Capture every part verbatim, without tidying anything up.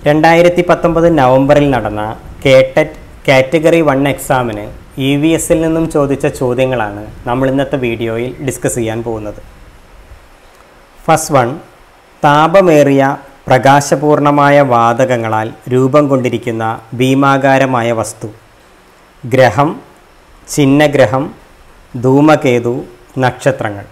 രണ്ടായിരത്തി പത്തൊമ്പത് നവംബറിൽ നടന്ന കേടെറ്റ് കാറ്റഗറി വൺ എക്സാമിന് ഇ വി എസിൽ നിന്നും ചോദിച്ച ചോദ്യങ്ങളാണ് നമ്മൾ ഇന്നത്തെ വീഡിയോയിൽ ഡിസ്കസ് ചെയ്യാൻ പോകുന്നത്. ഫസ്റ്റ് വൺ, താപമേറിയ പ്രകാശപൂർണമായ വാതകങ്ങളാൽ രൂപം കൊണ്ടിരിക്കുന്ന ഭീമാകാരമായ വസ്തു. ഗ്രഹം, ചിഹ്നഗ്രഹം, ധൂമകേതു, നക്ഷത്രങ്ങൾ.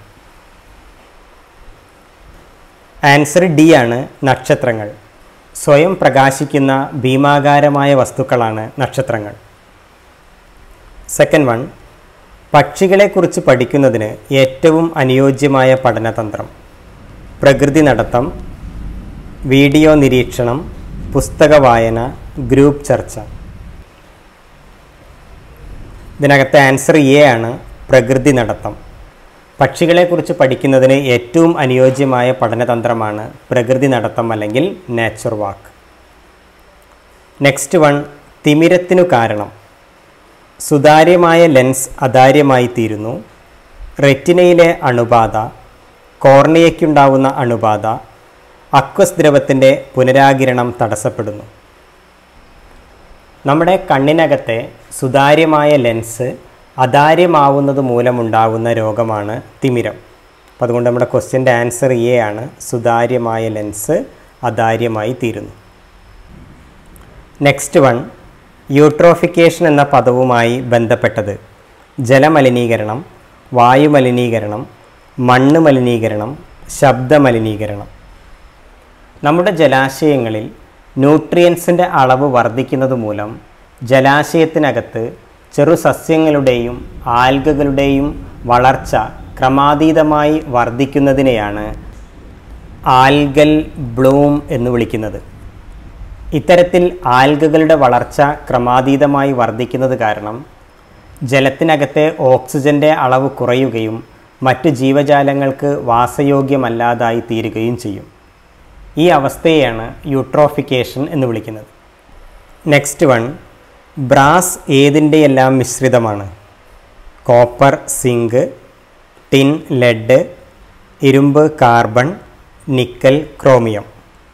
ആൻസർ ഡി ആണ്, നക്ഷത്രങ്ങൾ. സ്വയം പ്രകാശിക്കുന്ന ഭീമാകാരമായ വസ്തുക്കളാണ് നക്ഷത്രങ്ങൾ. സെക്കൻഡ് വൺ, പക്ഷികളെക്കുറിച്ച് പഠിക്കുന്നതിന് ഏറ്റവും അനുയോജ്യമായ പഠനതന്ത്രം. പ്രകൃതി നടത്തം, വീഡിയോ നിരീക്ഷണം, പുസ്തക വായന, ഗ്രൂപ്പ് ചർച്ച. ഇതിനകത്തെ ആൻസർ എ ആണ്, പ്രകൃതി നടത്തം. പക്ഷികളെക്കുറിച്ച് പഠിക്കുന്നതിന് ഏറ്റവും അനുയോജ്യമായ പഠനതന്ത്രമാണ് പ്രകൃതി നടത്തം അല്ലെങ്കിൽ നേച്ചർ വാക്ക്. നെക്സ്റ്റ് വൺ, തിമിരത്തിനു കാരണം. സുതാര്യമായ ലെൻസ് അതാര്യമായി തീരുന്നു. റെറ്റിനയിലെ അണുബാധ, കോർണിയയ്ക്കുണ്ടാവുന്ന അണുബാധ, അക്വസ് ദ്രവത്തിൻ്റെ പുനരാകിരണം തടസ്സപ്പെടുന്നു. നമ്മുടെ കണ്ണിനകത്തെ സുതാര്യമായ ലെൻസ് അതാര്യമാവുന്നത് മൂലമുണ്ടാകുന്ന രോഗമാണ് തിമിരം. അപ്പോൾ അതുകൊണ്ട് നമ്മുടെ ക്വസ്റ്റ്യൻ്റെ ആൻസർ എ ആണ്, സുതാര്യമായ ലെൻസ് അതാര്യമായി തീരുന്നു. നെക്സ്റ്റ് വൺ, യൂട്രോഫിക്കേഷൻ എന്ന പദവുമായി ബന്ധപ്പെട്ടത്. ജലമലിനീകരണം, വായുമലിനീകരണം, മണ്ണ് മലിനീകരണം, ശബ്ദമലിനീകരണം. നമ്മുടെ ജലാശയങ്ങളിൽ ന്യൂട്രിയൻസിൻ്റെ അളവ് വർദ്ധിക്കുന്നത് മൂലം ജലാശയത്തിനകത്ത് ചെറു സസ്യങ്ങളുടെയും ആൽഗകളുടെയും വളർച്ച ക്രമാതീതമായി വർദ്ധിക്കുന്നതിനെയാണ് ആൽഗൽ ബ്ലൂം എന്ന് വിളിക്കുന്നത്. ഇത്തരത്തിൽ ആൽഗകളുടെ വളർച്ച ക്രമാതീതമായി വർദ്ധിക്കുന്നത് കാരണം ജലത്തിനകത്തെ ഓക്സിജൻ്റെ അളവ് കുറയുകയും മറ്റു ജീവജാലങ്ങൾക്ക് വാസയോഗ്യമല്ലാതായി തീരുകയും ചെയ്യും. ഈ അവസ്ഥയെയാണ് യൂട്രോഫിക്കേഷൻ എന്ന് വിളിക്കുന്നത്. നെക്സ്റ്റ് വൺ, ബ്രാസ് ഏതിൻ്റെയെല്ലാം മിശ്രിതമാണ്? കോപ്പർ, സിങ്ക്, ടിൻ, ലെഡ്, ഇരുമ്പ്, carbon, nickel, chromium.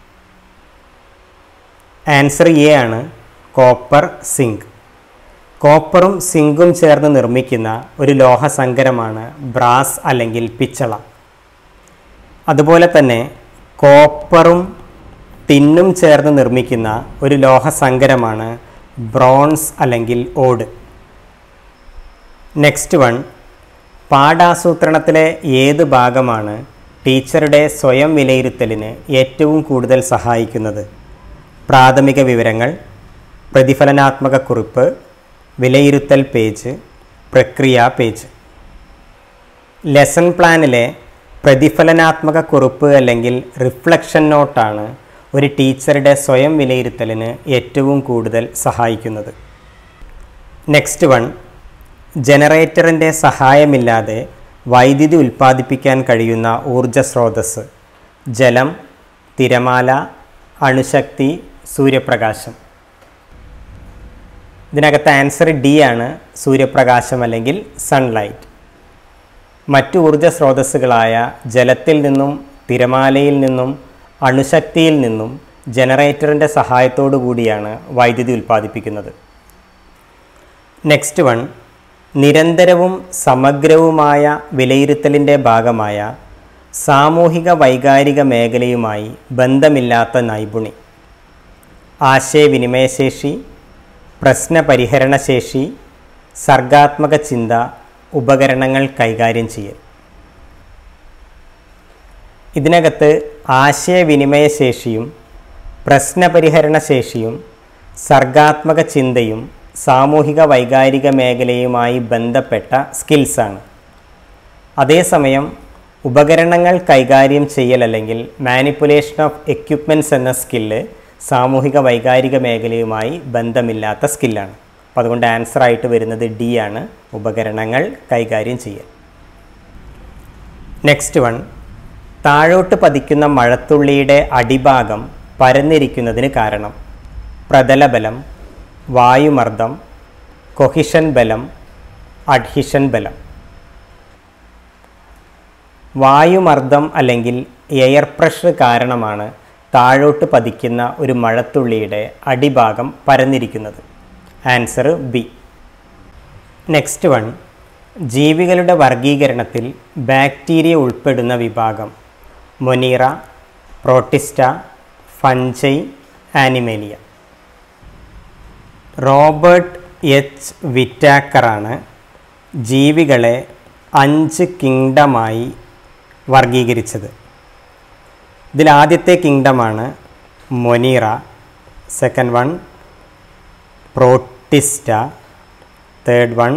Answer A ആണ്, കോപ്പർ, സിങ്ക്. കോപ്പറും സിങ്കും ചേർന്ന് നിർമ്മിക്കുന്ന ഒരു ലോഹസങ്കരമാണ് ബ്രാസ് അല്ലെങ്കിൽ പിച്ചള. അതുപോലെ തന്നെ കോപ്പറും ടിന്നും ചേർന്ന് നിർമ്മിക്കുന്ന ഒരു ലോഹസങ്കരമാണ് ബ്രോൺസ് അല്ലെങ്കിൽ ഓട്. നെക്സ്റ്റ് വൺ, പാഠാസൂത്രണത്തിലെ ഏത് ഭാഗമാണ് ടീച്ചറുടെ സ്വയം വിലയിരുത്തലിന് ഏറ്റവും കൂടുതൽ സഹായിക്കുന്നത്? പ്രാഥമിക വിവരങ്ങൾ, പ്രതിഫലനാത്മക കുറിപ്പ്, വിലയിരുത്തൽ പേജ്, പ്രക്രിയ പേജ്. ലെസൺ പ്ലാനിലെ പ്രതിഫലനാത്മക കുറിപ്പ് അല്ലെങ്കിൽ റിഫ്ലക്ഷൻ നോട്ടാണ് ഒരു ടീച്ചറുടെ സ്വയം വിലയിരുത്തലിന് ഏറ്റവും കൂടുതൽ സഹായിക്കുന്നത്. നെക്സ്റ്റ് വൺ, ജനറേറ്ററിൻ്റെ സഹായമില്ലാതെ വൈദ്യുതി ഉൽപ്പാദിപ്പിക്കാൻ കഴിയുന്ന ഊർജ സ്രോതസ്സ്. ജലം, തിരമാല, അണുശക്തി, സൂര്യപ്രകാശം. ഇതിനകത്ത് ആൻസർ ഡി ആണ്, സൂര്യപ്രകാശം അല്ലെങ്കിൽ സൺലൈറ്റ്. മറ്റു ഊർജ സ്രോതസ്സുകളായ ജലത്തിൽ നിന്നും തിരമാലയിൽ നിന്നും അണുശക്തിയിൽ നിന്നും ജനറേറ്ററിൻ്റെ സഹായത്തോടു കൂടിയാണ് വൈദ്യുതി ഉൽപ്പാദിപ്പിക്കുന്നത്. നെക്സ്റ്റ് വൺ, നിരന്തരവും സമഗ്രവുമായ വിലയിരുത്തലിൻ്റെ ഭാഗമായ സാമൂഹിക വൈകാരിക മേഖലയുമായി ബന്ധമില്ലാത്ത നൈപുണി. ആശയവിനിമയശേഷി, പ്രശ്നപരിഹരണശേഷി, സർഗാത്മക ചിന്ത, ഉപകരണങ്ങൾ കൈകാര്യം ചെയ്യൽ. ഇതിനകത്ത് ആശയവിനിമയശേഷിയും പ്രശ്നപരിഹരണശേഷിയും സർഗാത്മക ചിന്തയും സാമൂഹിക വൈകാരിക മേഖലയുമായി ബന്ധപ്പെട്ട സ്കിൽസാണ്. അതേസമയം ഉപകരണങ്ങൾ കൈകാര്യം ചെയ്യൽ അല്ലെങ്കിൽ മാനിപ്പുലേഷൻ ഓഫ് എക്യുപ്മെൻറ്റ്സ് എന്ന സ്കില്ല് സാമൂഹിക വൈകാരിക മേഖലയുമായി ബന്ധമില്ലാത്ത സ്കില്ലാണ്. അപ്പോൾ അതുകൊണ്ട് ആൻസർ ആയിട്ട് വരുന്നത് ഡി ആണ്, ഉപകരണങ്ങൾ കൈകാര്യം ചെയ്യൽ. നെക്സ്റ്റ് വൺ, താഴോട്ട് പതിക്കുന്ന മഴത്തുള്ളിയുടെ അടിഭാഗം പരന്നിരിക്കുന്നതിന് കാരണം. പ്രതലബലം, വായുമർദ്ദം, കൊഹിഷൻ ബലം, അഡ്ഹിഷൻ ബലം. വായുമർദ്ദം അല്ലെങ്കിൽ എയർ പ്രഷർ കാരണമാണ് താഴോട്ട് പതിക്കുന്ന ഒരു മഴത്തുള്ളിയുടെ അടിഭാഗം പരന്നിരിക്കുന്നത്? Answer B. നെക്സ്റ്റ് വൺ, ജീവികളുടെ വർഗീകരണത്തിൽ ബാക്ടീരിയ ഉൾപ്പെടുന്ന വിഭാഗം? Monera, protista, fungi, animalia. Robert H വിറ്റാക്കറാണ് ജീവികളെ അഞ്ച് കിങ്ഡമായി വർഗീകരിച്ചത്. ഇതിലാദ്യത്തെ കിങ്ഡമാണ് monera, second one protista, third one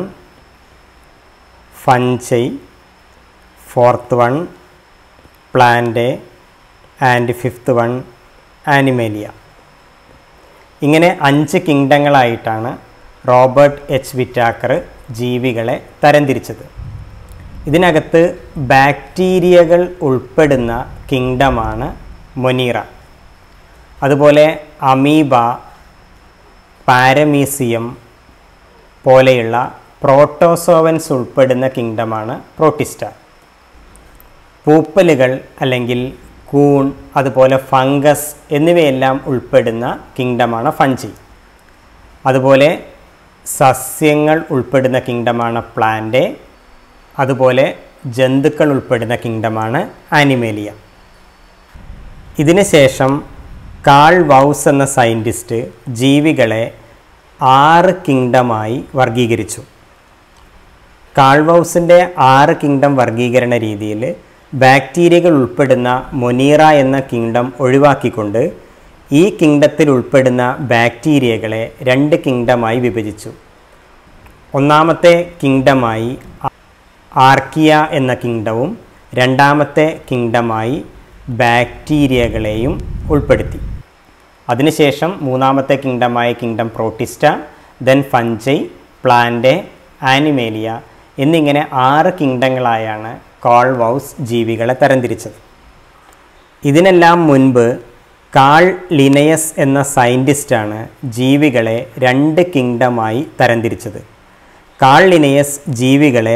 fungi, fourth one plant and fifth one animalia. ഇങ്ങനെ അഞ്ച് കിങ്ഡങ്ങളായിട്ടാണ് റോബർട്ട് എച്ച് വിറ്റാക്കർ ജീവികളെ തരംതിരിച്ചത്. ഇതിനകത്ത് ബാക്ടീരിയകൾ ഉൾപ്പെടുന്ന കിങ്ഡമാണ് മൊനീറ. അതുപോലെ അമീബ, പാരമീസിയം പോലെയുള്ള പ്രോട്ടോസോവൻസ് ഉൾപ്പെടുന്ന കിങ്ഡമാണ് പ്രോട്ടിസ്റ്റ. പൂപ്പലുകൾ അല്ലെങ്കിൽ കൂൺ, അതുപോലെ ഫംഗസ് എന്നിവയെല്ലാം ഉൾപ്പെടുന്ന കിങ്ഡമാണ് ഫഞ്ചി. അതുപോലെ സസ്യങ്ങൾ ഉൾപ്പെടുന്ന കിങ്ഡമാണ് പ്ലാന്റ്. അതുപോലെ ജന്തുക്കൾ ഉൾപ്പെടുന്ന കിങ്ഡമാണ് ആനിമേലിയ. ഇതിന് ശേഷം കാൾ വൗസ് എന്ന സയൻറ്റിസ്റ്റ് ജീവികളെ ആറ് കിങ്ഡമായി വർഗീകരിച്ചു. കാൾ വൗസിൻ്റെ ആറ് കിങ്ഡം വർഗീകരണ രീതിയിൽ ബാക്ടീരിയകൾ ഉൾപ്പെടുന്ന മൊനീറ എന്ന കിങ്ഡം ഒഴിവാക്കിക്കൊണ്ട് ഈ കിങ്ഡത്തിൽ ഉൾപ്പെടുന്ന ബാക്ടീരിയകളെ രണ്ട് കിങ്ഡമായി വിഭജിച്ചു. ഒന്നാമത്തെ കിങ്ഡമായി ആർക്കിയ എന്ന കിങ്ഡവും രണ്ടാമത്തെ കിങ്ഡമായി ബാക്ടീരിയകളെയും ഉൾപ്പെടുത്തി. അതിനുശേഷം മൂന്നാമത്തെ കിങ്ഡമായ kingdom protista, then fungi, plant, animalia എന്നിങ്ങനെ ആറ് കിങ്ഡങ്ങളായാണ് കാൾ വൗസ് ജീവികളെ തരംതിരിച്ചത്. ഇതിനെല്ലാം മുൻപ് കാൾ ലിനയസ് എന്ന സയൻറ്റിസ്റ്റാണ് ജീവികളെ രണ്ട് കിങ്ഡമായി തരംതിരിച്ചത്. കാൾ ലിനയസ് ജീവികളെ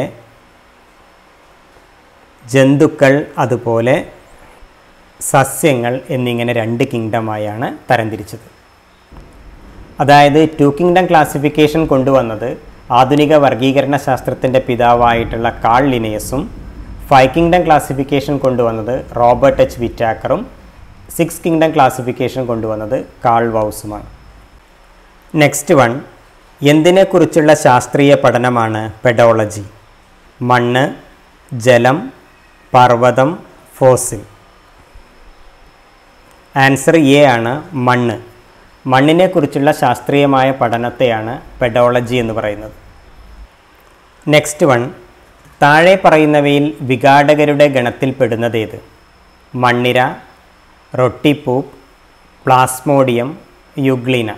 ജന്തുക്കൾ, അതുപോലെ സസ്യങ്ങൾ എന്നിങ്ങനെ രണ്ട് കിങ്ഡമായാണ് തരംതിരിച്ചത്. അതായത് ടു കിങ്ഡം ക്ലാസിഫിക്കേഷൻ കൊണ്ടുവന്നത് ആധുനിക വർഗീകരണ ശാസ്ത്രത്തിൻ്റെ പിതാവായിട്ടുള്ള കാൾ ലിനയസും, ഫൈവ് കിങ്ഡം ക്ലാസിഫിക്കേഷൻ കൊണ്ടുവന്നത് റോബർട്ട് എച്ച് വിറ്റാക്കറും, സിക്സ് കിങ്ഡം ക്ലാസിഫിക്കേഷൻ കൊണ്ടുവന്നത് കാൾ വൗസുമാണ്. നെക്സ്റ്റ് വൺ, എന്തിനെക്കുറിച്ചുള്ള ശാസ്ത്രീയ പഠനമാണ് പെഡോളജി? മണ്ണ്, ജലം, പർവ്വതം, ഫോസിൽ. ആൻസർ എ ആണ് മണ്ണ്. മണ്ണിനെക്കുറിച്ചുള്ള ശാസ്ത്രീയമായ പഠനത്തെയാണ് പെഡോളജി എന്ന് പറയുന്നത്. നെക്സ്റ്റ് വൺ, താഴെ പറയുന്നവയിൽ വിഘാടകരുടെ ഗണത്തിൽപ്പെടുന്നതേത്? മണ്ണിര, റൊട്ടിപ്പൂപ്പ്, പ്ലാസ്മോഡിയം, യുഗ്ലീന.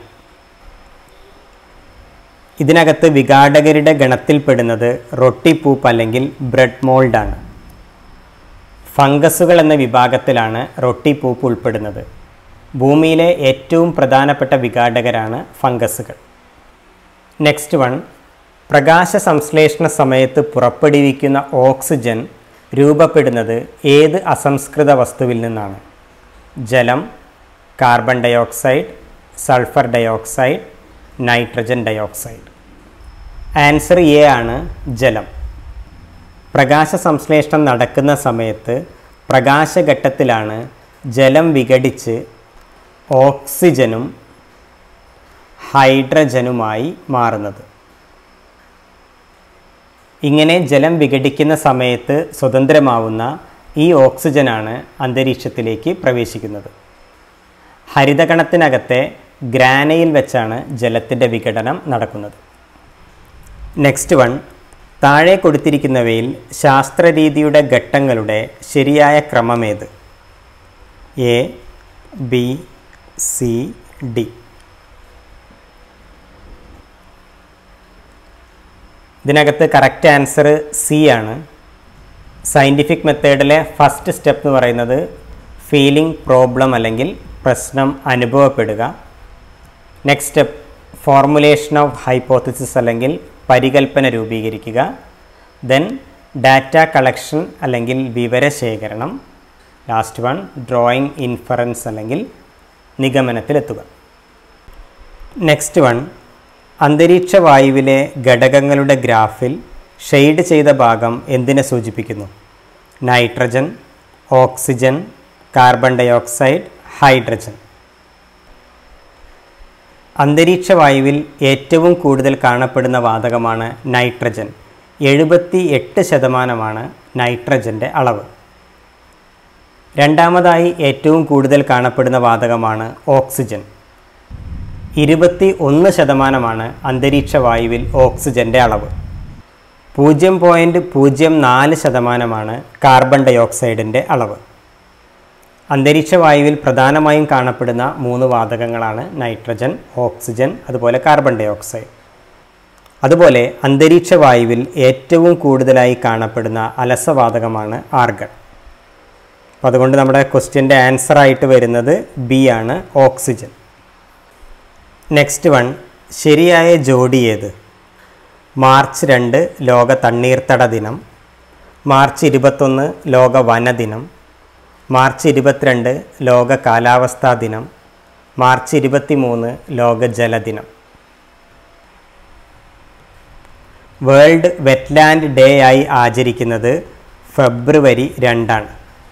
ഇതിനകത്ത് വിഘാടകരുടെ ഗണത്തിൽപ്പെടുന്നത് റൊട്ടിപ്പൂപ്പ് അല്ലെങ്കിൽ ബ്രെഡ് മോൾഡാണ്. ഫംഗസുകൾ എന്ന വിഭാഗത്തിലാണ് റൊട്ടിപ്പൂപ്പ് ഉൾപ്പെടുന്നത്. ഭൂമിയിലെ ഏറ്റവും പ്രധാനപ്പെട്ട വിഘാടകരാണ് ഫംഗസുകൾ. നെക്സ്റ്റ് വൺ, പ്രകാശ സംശ്ലേഷണ സമയത്ത് പുറപ്പെടുവിക്കുന്ന ഓക്സിജൻ രൂപപ്പെടുന്നത് ഏത് അസംസ്കൃത വസ്തുവിൽ നിന്നാണ്? ജലം, carbon dioxide, sulphur dioxide, nitrogen dioxide. Answer A ആണ് ജലം. പ്രകാശ സംശ്ലേഷണം നടക്കുന്ന സമയത്ത് പ്രകാശഘട്ടത്തിലാണ് ജലം വിഘടിച്ച് ഓക്സിജനും ഹൈഡ്രജനുമായി മാറുന്നത്. ഇങ്ങനെ ജലം വിഘടിക്കുന്ന സമയത്ത് സ്വതന്ത്രമാവുന്ന ഈ ഓക്സിജനാണ് അന്തരീക്ഷത്തിലേക്ക് പ്രവേശിക്കുന്നത്. ഹരിതകണത്തിനകത്തെ ഗ്രാനയിൽ വെച്ചാണ് ജലത്തിൻ്റെ വിഘടനം നടക്കുന്നത്. നെക്സ്റ്റ് വൺ, താഴെ കൊടുത്തിരിക്കുന്നവയിൽ ശാസ്ത്രരീതിയുടെ ഘട്ടങ്ങളുടെ ശരിയായ ക്രമമേത്? A, B, C, D. ഇതിനകത്ത് കറക്റ്റ് ആൻസർ സി ആണ്. സയൻറ്റിഫിക് മെത്തേഡിലെ ഫസ്റ്റ് സ്റ്റെപ്പ് എന്ന് പറയുന്നത് ഫീലിംഗ് പ്രോബ്ലം അല്ലെങ്കിൽ പ്രശ്നം അനുഭവപ്പെടുക. Next step formulation of hypothesis അല്ലെങ്കിൽ പരികൽപ്പന രൂപീകരിക്കുക. ദെൻ ഡാറ്റ കളക്ഷൻ അല്ലെങ്കിൽ വിവരശേഖരണം. ലാസ്റ്റ് വൺ ഡ്രോയിങ് ഇൻഫറൻസ് അല്ലെങ്കിൽ നിഗമനത്തിലെത്തുക. നെക്സ്റ്റ് വൺ അന്തരീക്ഷ വായുവിലെ ഘടകങ്ങളുടെ ഗ്രാഫിൽ ഷെയ്ഡ് ചെയ്ത ഭാഗം എന്തിനെ സൂചിപ്പിക്കുന്നു? Nitrogen, oxygen, carbon dioxide, hydrogen. അന്തരീക്ഷ വായുവിൽ ഏറ്റവും കൂടുതൽ കാണപ്പെടുന്ന വാതകമാണ് നൈട്രജൻ. എഴുപത്തി എട്ട് ശതമാനമാണ് നൈട്രജൻ്റെ അളവ്. രണ്ടാമതായി ഏറ്റവും കൂടുതൽ കാണപ്പെടുന്ന വാതകമാണ് ഓക്സിജൻ. ഇരുപത്തി ഒന്ന് ശതമാനമാണ് അന്തരീക്ഷ വായുവിൽ ഓക്സിജൻ്റെ അളവ്. പൂജ്യം പോയിൻറ്റ് പൂജ്യം നാല് ശതമാനമാണ് കാർബൺ ഡയോക്സൈഡിൻ്റെ അളവ്. അന്തരീക്ഷ വായുവിൽ പ്രധാനമായും കാണപ്പെടുന്ന മൂന്ന് വാതകങ്ങളാണ് നൈട്രജൻ, ഓക്സിജൻ, അതുപോലെ കാർബൺ ഡയോക്സൈഡ്. അതുപോലെ അന്തരീക്ഷ വായുവിൽ ഏറ്റവും കൂടുതലായി കാണപ്പെടുന്ന അലസവാതകമാണ് ആർഗൺ. അപ്പോൾ അതുകൊണ്ട് നമ്മുടെ ക്വസ്റ്റ്യൻ്റെ ആൻസറായിട്ട് വരുന്നത് ബി ആണ്, ഓക്സിജൻ. നെക്സ്റ്റ് വൺ ശരിയായ ജോഡി ഏത്? മാർച്ച് രണ്ട് ലോക തണ്ണീർത്തട ദിനം, മാർച്ച് ഇരുപത്തൊന്ന് ലോക വനദിനം, മാർച്ച് ഇരുപത്തിരണ്ട് ലോക കാലാവസ്ഥാ ദിനം, മാർച്ച് ഇരുപത്തി മൂന്ന് ലോക ജലദിനം. വേൾഡ് വെറ്റ്ലാൻഡ് ഡേ ആയി ആചരിക്കുന്നത് ഫെബ്രുവരി രണ്ടാണ്.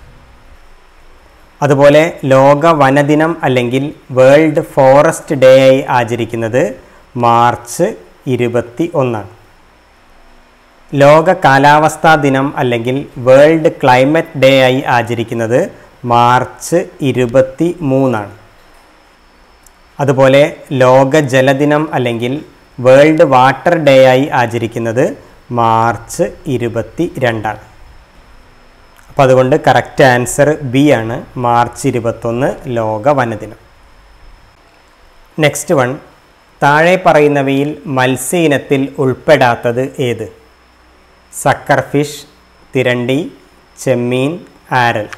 അതുപോലെ ലോക വനദിനം അല്ലെങ്കിൽ വേൾഡ് ഫോറസ്റ്റ് ഡേ ആയി ആചരിക്കുന്നത് മാർച്ച് ഇരുപത്തി ഒന്നാണ്. ലോക കാലാവസ്ഥാ ദിനം അല്ലെങ്കിൽ വേൾഡ് ക്ലൈമറ്റ് ഡേ ആയി ആചരിക്കുന്നത് മാർച്ച് ഇരുപത്തി മൂന്നാണ്. അതുപോലെ ലോക ജലദിനം അല്ലെങ്കിൽ വേൾഡ് വാട്ടർ ഡേ ആയി ആചരിക്കുന്നത് മാർച്ച് ഇരുപത്തി രണ്ടാണ്. അപ്പോൾ അതുകൊണ്ട് കറക്റ്റ് ആൻസർ ബി ആണ്, മാർച്ച് ഇരുപത്തൊന്ന് ലോക വനദിനം. നെക്സ്റ്റ് വൺ താഴെ പറയുന്നവയിൽ മത്സ്യ ഇനത്തിൽ ഉൾപ്പെടാത്തത് ഏത്? സക്കർ ഫിഷ്, തിരണ്ടി, ചെമ്മീൻ, ആരൽ.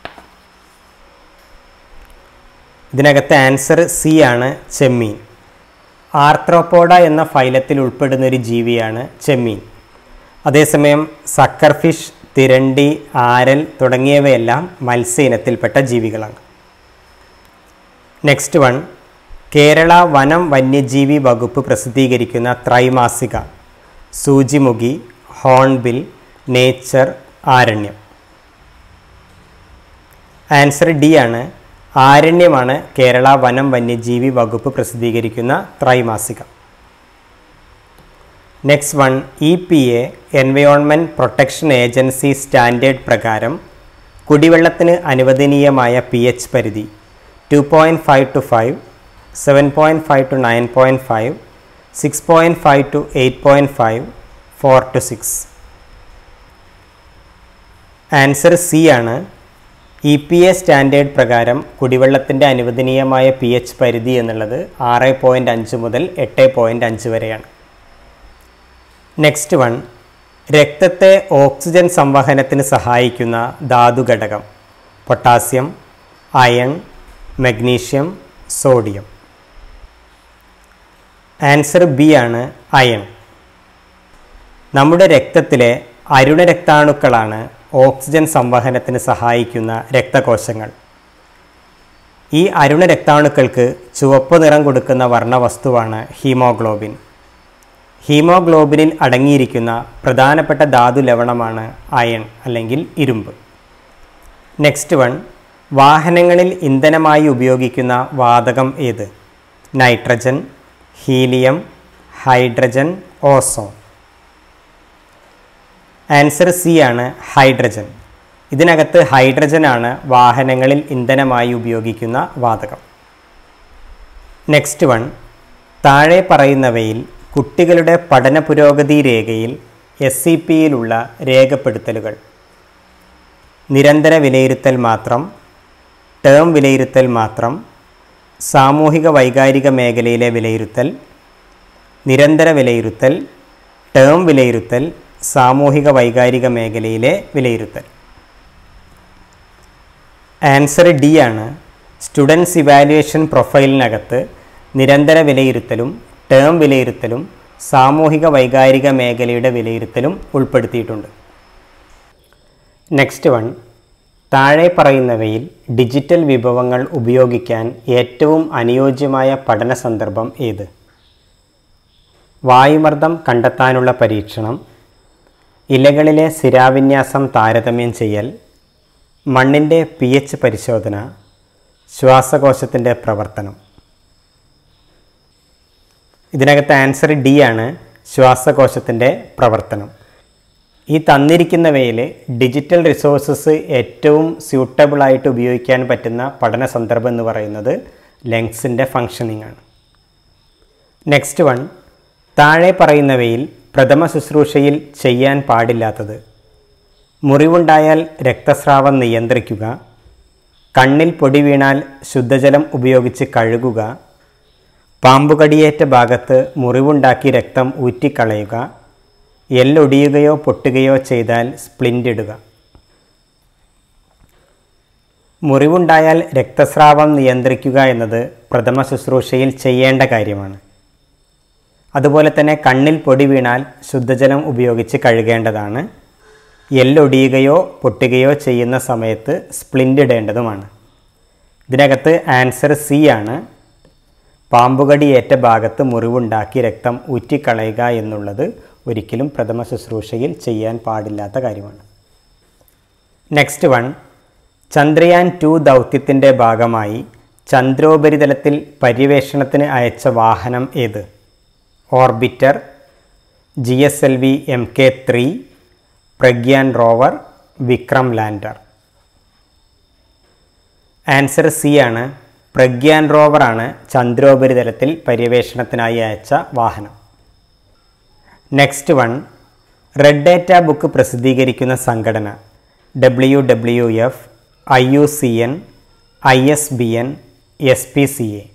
ഇതിനകത്തെ ആൻസർ സി ആണ്, ചെമ്മീൻ. ആർത്രോപോഡ എന്ന ഫൈലത്തിൽ ഉൾപ്പെടുന്ന ഒരു ജീവിയാണ് ചെമ്മീൻ. അതേസമയം സക്കർ ഫിഷ്, തിരണ്ടി, ആരൽ തുടങ്ങിയവയെല്ലാം മത്സ്യ ഇനത്തിൽപ്പെട്ട ജീവികളാണ്. നെക്സ്റ്റ് വൺ കേരള വനം വന്യജീവി വകുപ്പ് പ്രസിദ്ധീകരിക്കുന്ന ത്രൈമാസിക സൂചിമുഖി, Hornbill, Nature, Aranyam. Answer D ആണ്, ആരണ്യമാണ് കേരള വനം വന്യജീവി വകുപ്പ് പ്രസിദ്ധീകരിക്കുന്ന ത്രൈമാസിക. Next one E P A Environment Protection Agency standard പ്രകാരം കുടിവെള്ളത്തിന് അനുവദനീയമായ പി എച്ച് പരിധി two point five two five, seven point five two nine point five, six point five two eight point five, four two six. Answer C ആണ്, E P A standard പ്രകാരം കുടിവെള്ളത്തിൻ്റെ അനുവദനീയമായ P H പരിധി എന്നുള്ളത് ആറ് point അഞ്ച് മുതൽ എട്ട് പോയിൻറ്റ് അഞ്ച് വരെയാണ്. നെക്സ്റ്റ് വൺ രക്തത്തെ ഓക്സിജൻ സംവഹനത്തിന് സഹായിക്കുന്ന ധാതുഘടകം potassium, iron, magnesium, sodium. Answer B ആണ്, അയൺ. നമ്മുടെ രക്തത്തിലെ അരുണരക്താണുക്കളാണ് ഓക്സിജൻ സംവഹനത്തിന് സഹായിക്കുന്ന രക്തകോശങ്ങൾ. ഈ അരുണരക്താണുക്കൾക്ക് ചുവപ്പ് നിറം കൊടുക്കുന്ന വർണ്ണവസ്തുവാണ് ഹീമോഗ്ലോബിൻ. ഹീമോഗ്ലോബിനിൽ അടങ്ങിയിരിക്കുന്ന പ്രധാനപ്പെട്ട ധാതു ലവണമാണ് അയൺ അല്ലെങ്കിൽ ഇരുമ്പ്. നെക്സ്റ്റ് വൺ വാഹനങ്ങളിൽ ഇന്ധനമായി ഉപയോഗിക്കുന്ന വാതകം ഏത്? Nitrogen, helium, hydrogen, ozone. Answer C ആണ്, ഹൈഡ്രജൻ. ഇതിനകത്ത് ഹൈഡ്രജനാണ് വാഹനങ്ങളിൽ ഇന്ധനമായി ഉപയോഗിക്കുന്ന വാതകം. നെക്സ്റ്റ് വൺ താഴെ പറയുന്നവയിൽ കുട്ടികളുടെ പഠന പുരോഗതി രേഖയിൽ എസ് സി പിയിലുള്ള രേഖപ്പെടുത്തലുകൾ: നിരന്തര വിലയിരുത്തൽ മാത്രം, ടേം വിലയിരുത്തൽ മാത്രം, സാമൂഹിക വൈകാരിക മേഖലയിലെ വിലയിരുത്തൽ, നിരന്തര വിലയിരുത്തൽ, ടേം വിലയിരുത്തൽ, സാമൂഹിക വൈകാരിക മേഖലയിലെ വിലയിരുത്തൽ. ആൻസർ ഡി ആണ്. സ്റ്റുഡൻസ് ഇവാലുവേഷൻ പ്രൊഫൈലിനകത്ത് നിരന്തര വിലയിരുത്തലും ടേം വിലയിരുത്തലും സാമൂഹിക വൈകാരിക മേഖലയുടെ വിലയിരുത്തലും ഉൾപ്പെടുത്തിയിട്ടുണ്ട്. നെക്സ്റ്റ് വൺ താഴെ പറയുന്നവയിൽ ഡിജിറ്റൽ വിഭവങ്ങൾ ഉപയോഗിക്കാൻ ഏറ്റവും അനുയോജ്യമായ പഠന സന്ദർഭം ഏത്? വായുമർദ്ദം കണ്ടെത്താനുള്ള പരീക്ഷണം, ഇലകളിലെ സ്ഥിരാവിന്യാസം താരതമ്യം ചെയ്യൽ, മണ്ണിൻ്റെ പി എച്ച് പരിശോധന, ശ്വാസകോശത്തിൻ്റെ പ്രവർത്തനം. ഇതിനകത്ത് ആൻസർ ഡി ആണ്, ശ്വാസകോശത്തിൻ്റെ പ്രവർത്തനം. ഈ തന്നിരിക്കുന്നവയിൽ ഡിജിറ്റൽ റിസോഴ്സസ് ഏറ്റവും സ്യൂട്ടബിളായിട്ട് ഉപയോഗിക്കാൻ പറ്റുന്ന പഠന സന്ദർഭം എന്ന് പറയുന്നത് ലങ്സിൻ്റെ ഫങ്ഷനിങ് ആണ്. നെക്സ്റ്റ് വൺ, താഴെ പറയുന്നവയിൽ പ്രഥമ ശുശ്രൂഷയിൽ ചെയ്യാൻ പാടില്ലാത്തത്: മുറിവുണ്ടായാൽ രക്തസ്രാവം നിയന്ത്രിക്കുക, കണ്ണിൽ പൊടി വീണാൽ ശുദ്ധജലം ഉപയോഗിച്ച് കഴുകുക, പാമ്പുകടിയേറ്റ ഭാഗത്ത് മുറിവുണ്ടാക്കി രക്തം ഊറ്റിക്കളയുക, എല്ലൊടിയുകയോ പൊട്ടുകയോ ചെയ്താൽ സ്പ്ലിൻ്റ് ഇടുക. മുറിവുണ്ടായാൽ രക്തസ്രാവം നിയന്ത്രിക്കുക എന്നത് പ്രഥമ ശുശ്രൂഷയിൽ ചെയ്യേണ്ട കാര്യമാണ്. അതുപോലെ തന്നെ കണ്ണിൽ പൊടി വീണാൽ ശുദ്ധജലം ഉപയോഗിച്ച് കഴുകേണ്ടതാണ്. എല്ലൊടിയുകയോ പൊട്ടുകയോ ചെയ്യുന്ന സമയത്ത് സ്പ്ലിൻ്റ് ഇടേണ്ടതുമാണ്. ഇതിനകത്ത് ആൻസർ സി ആണ്, പാമ്പുകടിയേറ്റ ഭാഗത്ത് മുറിവുണ്ടാക്കി രക്തം ഊറ്റിക്കളയുക എന്നുള്ളത് ഒരിക്കലും പ്രഥമ ശുശ്രൂഷയിൽ ചെയ്യാൻ പാടില്ലാത്ത കാര്യമാണ്. നെക്സ്റ്റ് വൺ, ചന്ദ്രയാൻ ടു ദൗത്യത്തിൻ്റെ ഭാഗമായി ചന്ദ്രോപരിതലത്തിൽ പര്യവേഷണത്തിന് അയച്ച വാഹനം ഏത്? Orbiter, G S L V M K three, Pragyan rover, Vikram lander. Answer C ആണ്, പ്രഗ്യാൻ റോവറാണ് ചന്ദ്രോപരിതലത്തിൽ പര്യവേഷണത്തിനായി അയച്ച വാഹനം. Next one, Red Data Book പ്രസിദ്ധീകരിക്കുന്ന സംഘടന: W W F, I U C N, I S B N, S P C A.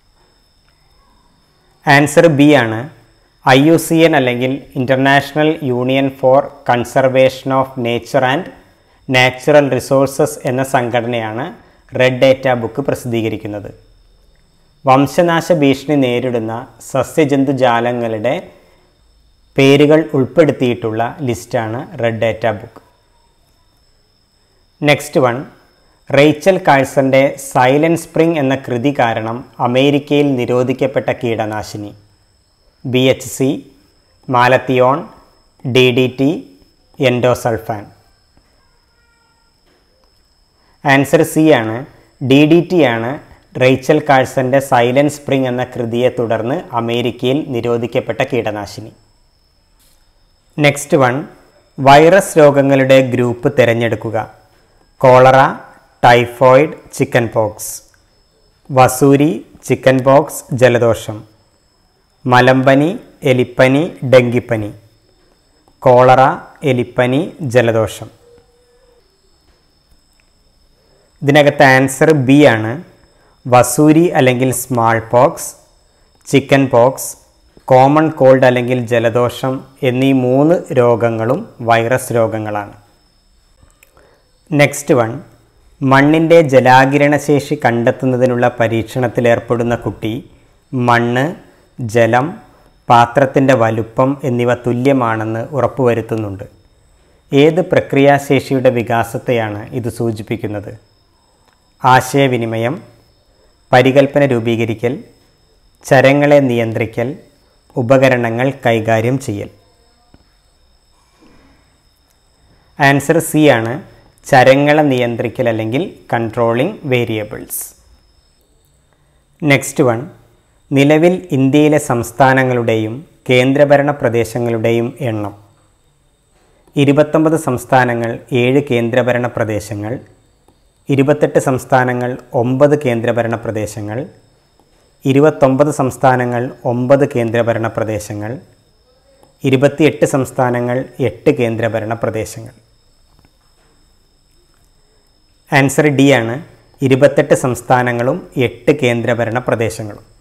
Answer B ആണ്, I U C N അല്ലെങ്കിൽ International Union for conservation of Nature and Natural Resources എന്ന സംഘടനയാണ് red Data book പ്രസിദ്ധീകരിക്കുന്നത്. വംശനാശ ഭീഷണി നേരിടുന്ന സസ്യജന്തുജാലങ്ങളുടെ പേരുകൾ ഉൾപ്പെടുത്തിയിട്ടുള്ള ലിസ്റ്റാണ് Red Data Book. Next one, Rachel കാഴ്സൻ്റെ സൈലന്റ് സ്പ്രിംഗ് എന്ന കൃതി കാരണം അമേരിക്കയിൽ നിരോധിക്കപ്പെട്ട കീടനാശിനി: B H C, malathion, D D T, endosulfan. Answer C ആണ്, ഡി ഡി ടി ആണ് റേച്ചൽ കാഴ്സൻ്റെ സൈലന്റ് സ്പ്രിംഗ് എന്ന കൃതിയെ തുടർന്ന് അമേരിക്കയിൽ നിരോധിക്കപ്പെട്ട കീടനാശിനി. നെക്സ്റ്റ് വൺ, വൈറസ് രോഗങ്ങളുടെ ഗ്രൂപ്പ് തിരഞ്ഞെടുക്കുക: കോളറ, ടൈഫോയിഡ്, ചിക്കൻ പോക്സ്. വസൂരി, ചിക്കൻ പോക്സ്, ജലദോഷം. മലമ്പനി, എലിപ്പനി, ഡെങ്കിപ്പനി. കോളറ, എലിപ്പനി, ജലദോഷം. ഇതിനകത്ത് ആൻസർ ബി ആണ്, വസൂരി അല്ലെങ്കിൽ small pox, chicken pox, common cold അല്ലെങ്കിൽ ജലദോഷം എന്നീ മൂന്ന് രോഗങ്ങളും വൈറസ് രോഗങ്ങളാണ്. നെക്സ്റ്റ് വൺ, മണ്ണിൻ്റെ ജലാകിരണശേഷി കണ്ടെത്തുന്നതിനുള്ള പരീക്ഷണത്തിലേർപ്പെടുന്ന കുട്ടി മണ്ണ്, ജലം, പാത്രത്തിൻ്റെ വലുപ്പം എന്നിവ തുല്യമാണെന്ന് ഉറപ്പുവരുത്തുന്നുണ്ട്. ഏത് പ്രക്രിയാശേഷിയുടെ വികാസത്തെയാണ് ഇത് സൂചിപ്പിക്കുന്നത്? ആശയവിനിമയം, പരികൽപ്പന രൂപീകരിക്കൽ, ചരങ്ങളെ നിയന്ത്രിക്കൽ, ഉപകരണങ്ങൾ കൈകാര്യം ചെയ്യൽ. ആൻസർ സി ആണ്, ചരങ്ങളെ നിയന്ത്രിക്കൽ അല്ലെങ്കിൽ കൺട്രോളിംഗ് വേരിയബിൾസ്. നെക്സ്റ്റ് വൺ, നിലവിൽ ഇന്ത്യയിലെ സംസ്ഥാനങ്ങളുടെയും കേന്ദ്രഭരണ പ്രദേശങ്ങളുടെയും എണ്ണം: ഇരുപത്തൊമ്പത് സംസ്ഥാനങ്ങൾ, ഏഴ് കേന്ദ്രഭരണ പ്രദേശങ്ങൾ. ഇരുപത്തെട്ട് സംസ്ഥാനങ്ങൾ, ഒമ്പത് കേന്ദ്രഭരണ പ്രദേശങ്ങൾ. ഇരുപത്തൊമ്പത് സംസ്ഥാനങ്ങൾ, ഒമ്പത് കേന്ദ്രഭരണ പ്രദേശങ്ങൾ. ഇരുപത്തിയെട്ട് സംസ്ഥാനങ്ങൾ, എട്ട് കേന്ദ്രഭരണ പ്രദേശങ്ങൾ. ആൻസർ ഡി ആണ്, ഇരുപത്തെട്ട് സംസ്ഥാനങ്ങളും എട്ട് കേന്ദ്രഭരണ പ്രദേശങ്ങളും.